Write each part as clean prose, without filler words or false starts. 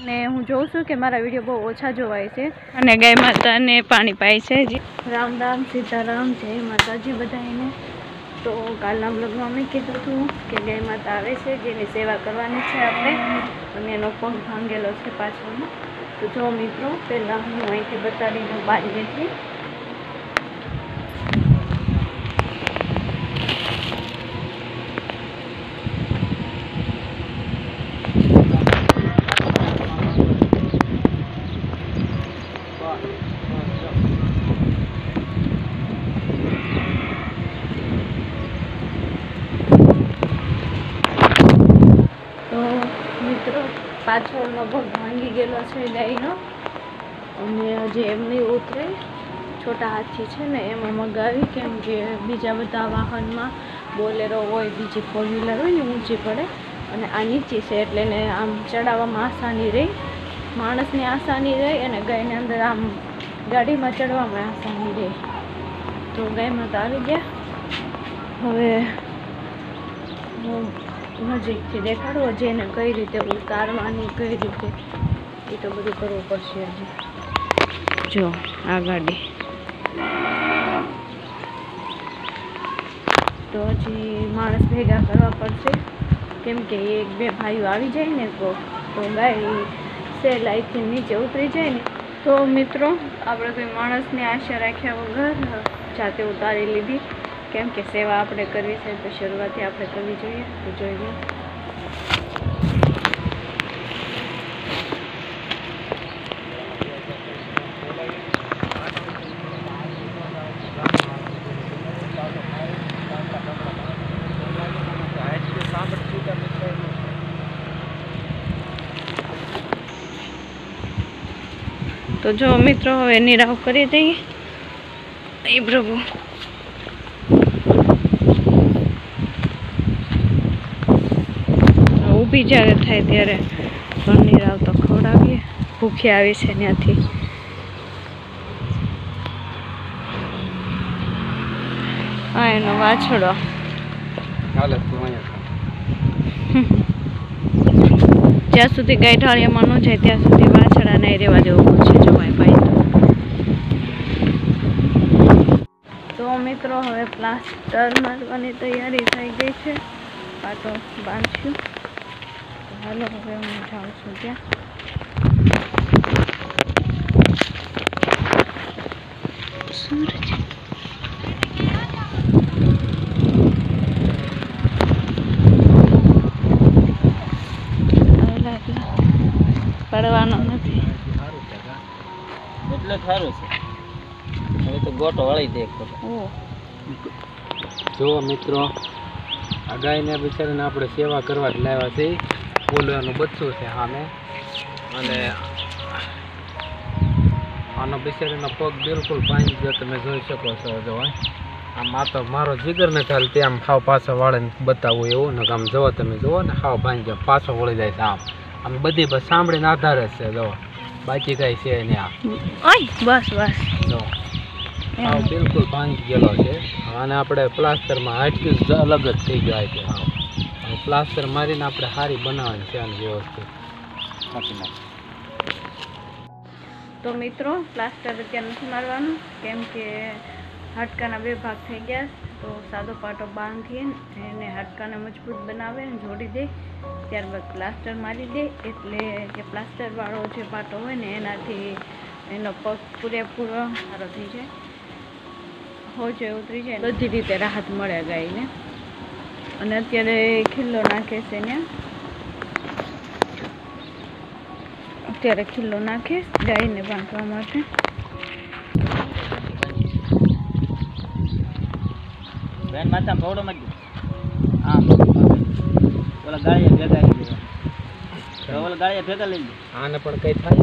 ને હું જોઉં છું કે મારા વિડીયો બહુ ઓછા જોવાય છે અને ગાય માતાને પાણી પાય છે. રામ રામ સીતારામ, જય માતાજી બધાને. તો કાલના બ્લોગમાં મેં કીધું હતું કે ગાય માતા આવે છે જેની સેવા કરવાની છે આપણે, અને એનો પગ ભાંગેલો છે પાછળનો. તો જો મિત્રો, પહેલાં હું અહીંથી બતાવી દઉં બાજરીથી. પાછળનો પગ ભાંગી ગયેલો છે ગાયનો, અને હજી એમની ઉતરે. છોટા હાથી છે ને એમાં મગાવી, કેમ કે બીજા બધા વાહનમાં બોલેરો હોય, બીજી ફોર વ્હીલર હોય ને ઊંચી પડે, અને આ નીચી છે એટલે એને આમ ચડાવવામાં આસાની રહી, માણસની આસાની રહી, અને ગાયને અંદર આમ ગાડીમાં ચડવામાં આસાની રહી. તો ગાયમાં તો આવી ગયા. હવે હું નજીકથી દેખાડો જેને કઈ રીતે ઉતારવાની, કઈ રીતે એ તો બધું કરવું પડશે. હજી જો આ ગાડી તો હજી માણસ ભેગા કરવા પડશે, કેમ કે એક બે ભાઈઓ આવી જાય ને તો ગાય સહેલાઈથી નીચે ઉતરી જાય ને. તો મિત્રો, આપણે કોઈ માણસની આશા રાખ્યા વગર જાતે ઉતારી લીધી, કેમ કે સેવા આપણે કરવી છે તો શરૂઆતથી આપણે કરવી જોઈએ. તો જોઈ લો. તો જો મિત્રો, હવે નિરાવ કરી દઈએ. એ પ્રભુ, ઊભી જ્યારે થાય ત્યારે નિરાવ તો ખવડાવીએ. ભૂખી આવી છે ત્યાંથી. હા, એનો વાછડો. જ્યાં સુધી ગાય ઢાળિયામાં ન જાય ત્યાં સુધી વાછડા નહીં રહેવા જેવું છે. જોવાય ભાઈ. તો મિત્રો, હવે પ્લાસ્ટર મારવાની તૈયારી થઈ ગઈ છે. પાટો બાંધશું. હાલો, હવે હું જાઉં છું ત્યાં. સૂરજ પડવાનો નથી એટલે સારું છે. હવે તો ગોટો વળી દે. જો મિત્રો, આ ગાયને બિચારીને આપણે સેવા કરવા જ લાવ્યા છે. ઓલું એનું બચ્ચું છે સામે, અને આનો બિચારીનો પગ બિલકુલ ભાંગી ગયો. તમે જોઈ શકો છો. જો આમ આ તો મારો જીગર ને ચાલ ત્યાં આમ હાવ પાછો વાળીને બતાવવું એવું ને. આમ જુઓ, તમે જુઓ ને, હાવ ભાંગી ગયો, પાછો વળી જાય છે. આમ બધી બસ સાંભળીને આધારે છે. જો બાકી કઈ છે ને. આ બસ બસ જો હાવ બિલકુલ ભાંગી ગયેલો છે. અને આપણે પ્લાસ્ટરમાં હાટક્યું અલગ જ થઈ જાય છે. હાવ પ્લાસ્ટર મારીને આપણે સારી બનાવવાની છે આની વ્યવસ્થિત. તો મિત્રો, પ્લાસ્ટર અત્યારે નથી મારવાનું, કેમ કે હાડકાના બે ભાગ થઈ ગયા. તો સાદો પાટો બાંધીએ એને હાડકાને મજબૂત બનાવે, જોડી દે, ત્યારબાદ પ્લાસ્ટર મારી દે. એટલે જે પ્લાસ્ટરવાળો જે પાટો હોય ને એનાથી એનો પગ પૂરેપૂરો સારો થઈ જાય, હોજો ઉતરી જાય, બધી રીતે રાહત મળે ગાયને. અને અત્યારે ખીલ્લો નાખે છે ને, અત્યારે ખીલ્લો નાખે ગાયને બાંધવા માટે. બેન માતા ફોડો માં હા, ઓલા ગાળિયા ભેગા લઈ લે. ઓલા ગાળિયા ભેગા લઈ લે. આને પણ કઈ થાય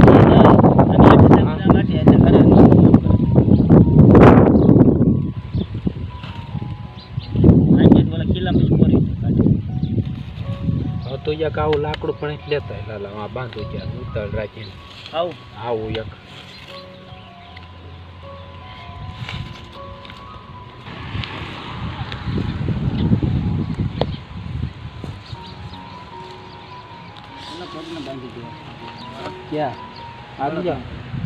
માટે એટલે કરે. ઓલા કિલ્લામાં છોરી હવે તો યાક આવું લાકડું પણ લેતા લાલા આ બાંધો ત્યાં ઉતર રાખીને આવું યાક. क्या आगे जाओ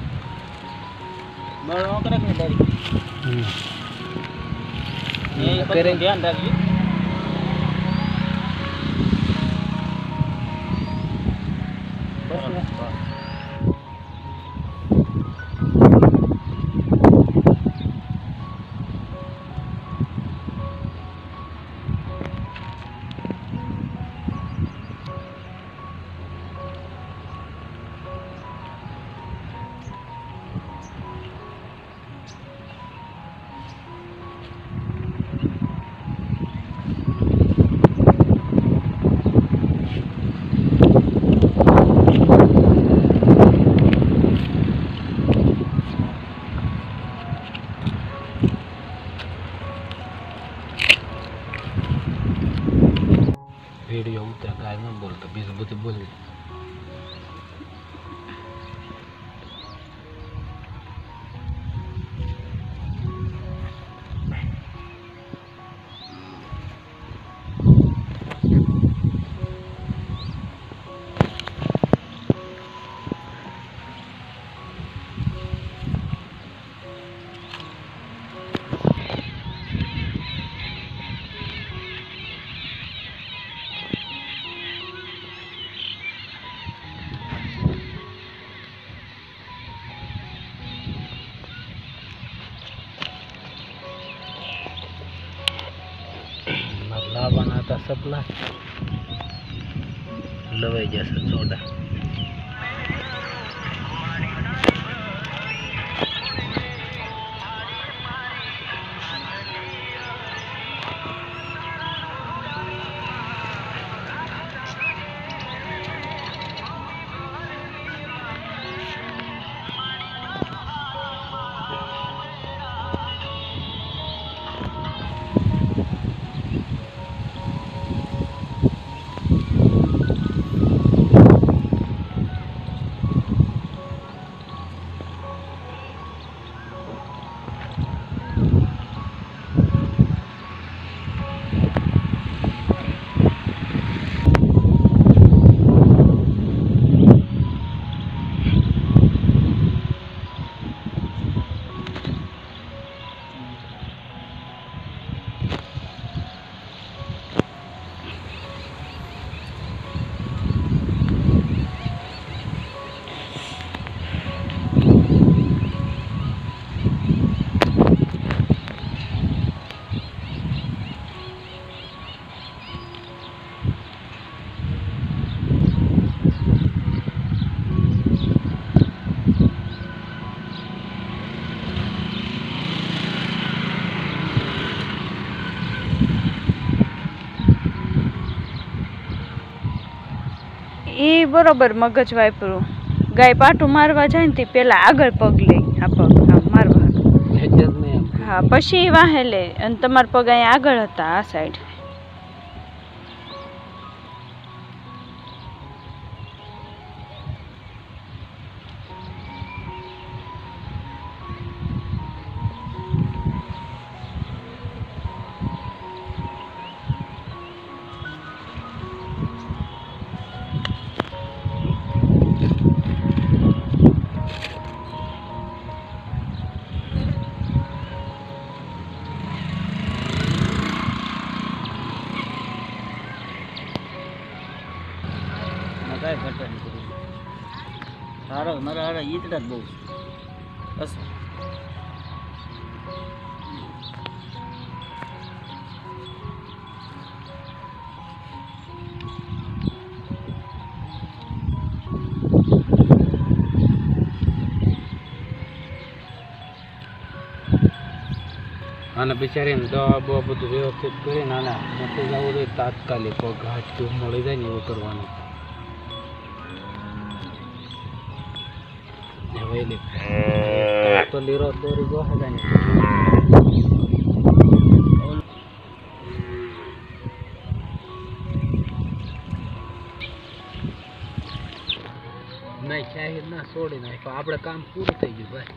ध्यान रखिए वीडियो उतर काय न बोलतो बीज बुद्धी बोल लावाना आता सपला लवाई जैसा सोडा એ બરોબર મગજ વાપરું ગાય પાટું મારવા જાય ને તે પેલા આગળ પગ લે આ પગ આમ મારવા હા પછી વાહે લે અને તમારા પગ અહીંયા આગળ હતા આ સાઈડ કાંઈ ઘટે નહીં સારો મારા હારા ઈતડા જ બહુ બસ અને બિચારીને દવા બવા બધું વ્યવસ્થિત કરીને આને મોટું જવું જોઈએ તાત્કાલિક ઘાટ મળી જાય ને એવું કરવાનું તો લીરો દોરી જો હે ને નહીં શાહિદ ના છોડી નાખો આપણે કામ પૂરું થઈ ગયું ભાઈ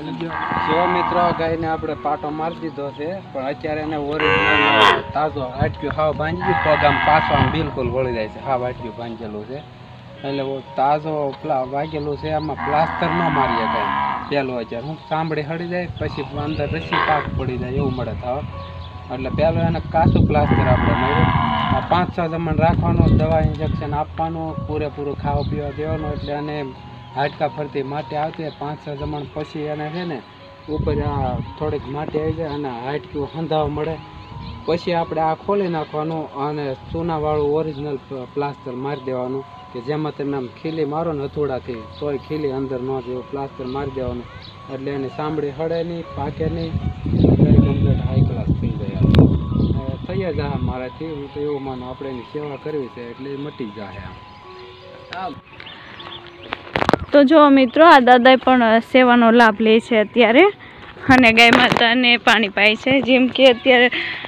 જો મિત્રો ગાયને આપણે પાટો મારી દીધો છે, પણ અત્યારે એને ઓરિજિનલ તાજો હાટક્યું હાવ ભાંજી ગયું. પગ આમ પાછો આમ બિલકુલ વળી જાય છે. હાવ હાટક્યું ભાંજેલું છે એટલે તાજો વાગેલું છે. આમાં પ્લાસ્ટર ન મારીએ કાંઈ પહેલું. અત્યારે હું ચામડી હળી જાય પછી અંદર રસી પાક પડી જાય એવું મળે થવા. એટલે પહેલું એને કાચું પ્લાસ્ટર આપણે મળ્યું. આ 5-6 જમણ રાખવાનું, દવા ઇન્જેક્શન આપવાનું, પૂરેપૂરું ખાવા પીવા દેવાનું. એટલે એને હાડકા ફરતી માટી આવતી 5-6 જમણ પછી એને છે ને ઉપર આ થોડીક માટી આવી જાય અને હાડકું હંધાવા મળે. પછી આપણે આ ખોલી નાખવાનું અને ચૂનાવાળું ઓરિજિનલ પ્લાસ્ટર મારી દેવાનું, કે જેમાં તમે આમ ખીલી મારો ને હથોડાથી તોય ખીલી અંદર ન જેવું પ્લાસ્ટર મારી દેવાનું. એટલે એની ચામડી હળે નહીં, પાકે નહીં, કમ્પ્લીટ હાઈ ક્લાસ થઈ જાય. થઈ જ જાય મારાથી. હું તો એવું માનું આપણે એની સેવા કરવી છે એટલે એ મટી જાય. આમ તો જો મિત્રો, આ દાદા પણ સેવાનો લાભ લે છે અત્યારે, અને ગાય માતાને પાણી પાય છે. જેમ કે અત્યારે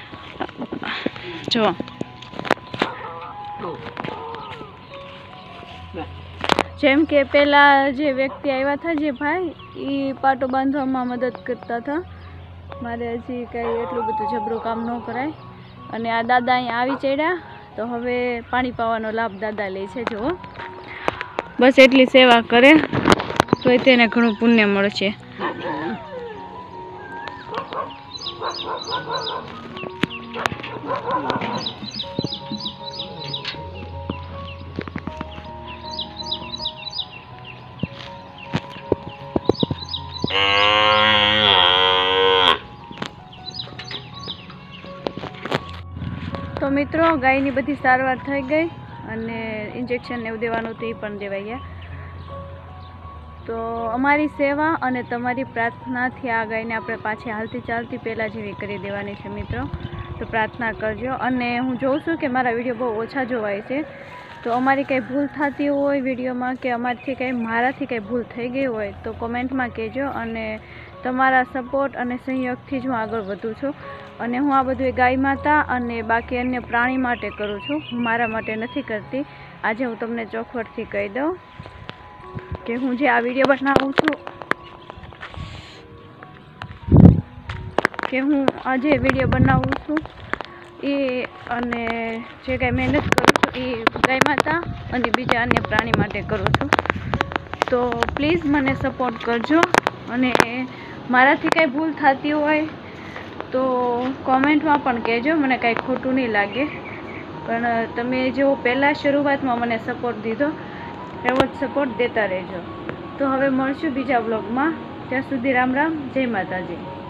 જો જેમ કે પેલા જે વ્યક્તિ આવ્યા હતા, જે ભાઈ, એ પાટો બાંધવામાં મદદ કરતા હતા. મારે હજી કાંઈ એટલું બધું જબરું કામ ન કરાય. અને આ દાદા અહીંયા આવી ચડ્યા તો હવે પાણી પાવાનો લાભ દાદા લે છે. જુઓ, બસ એટલી સેવા કરે તો તેને ઘણું પુણ્ય મળશે. તો મિત્રો, ગાયની બધી સારવાર થઈ ગઈ અને ઇન્જેક્શન એવું દેવાનું તે પણ દેવાઈ ગયા. તો અમારી સેવા અને તમારી પ્રાર્થનાથી આ ગાયને આપણે પાછી હાલતી ચાલતી પહેલાં જેવી કરી દેવાની છે મિત્રો. તો પ્રાર્થના કરજો. અને હું જોઉં છું કે મારા વિડીયો બહુ ઓછા જોવાય છે, તો અમારી કંઈ ભૂલ થતી હોય વિડીયોમાં, કે મારાથી કંઈ ભૂલ થઈ ગઈ હોય તો કોમેન્ટમાં કહેજો. અને તમારા સપોર્ટ અને સહયોગથી જ હું આગળ વધું છું. અને હું આ બધું ગાય માતા અને બાકી અન્ય પ્રાણી માટે કરું છું, હું મારા માટે નથી કરતી. આજે હું તમને ચોખવટથી કહી દઉં કે હું જે આ વિડીયો બનાવું છું, એ અને જે કાંઈ મહેનત કરું છું એ ગાય માતા અને બીજા અન્ય પ્રાણી માટે કરું છું. તો પ્લીઝ મને સપોર્ટ કરજો. અને મારાથી કાંઈ ભૂલ થતી હોય તો કોમેન્ટમાં પણ કહેજો, મને કાંઈ ખોટું નહીં લાગે. પણ તમે જેવો પહેલાં શરૂઆતમાં મને સપોર્ટ દીધો એવો જ સપોર્ટ દેતા રહેજો. તો હવે મળશું બીજા બ્લોગમાં. ત્યાં સુધી રામ રામ, જય માતાજી.